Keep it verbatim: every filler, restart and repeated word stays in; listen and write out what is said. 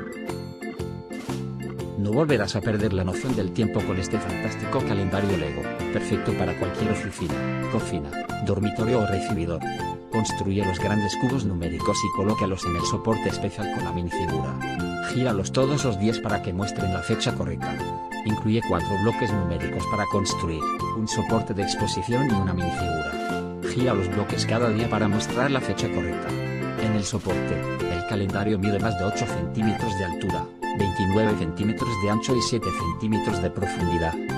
No volverás a perder la noción del tiempo con este fantástico calendario Lego, perfecto para cualquier oficina, cocina, dormitorio o recibidor. Construye los grandes cubos numéricos y colócalos en el soporte especial con la minifigura. Gíralos todos los días para que muestren la fecha correcta. Incluye cuatro bloques numéricos para construir, un soporte de exposición y una minifigura. Gira los bloques cada día para mostrar la fecha correcta. En el soporte, el calendario mide más de ocho centímetros de altura, veintinueve centímetros de ancho y siete centímetros de profundidad.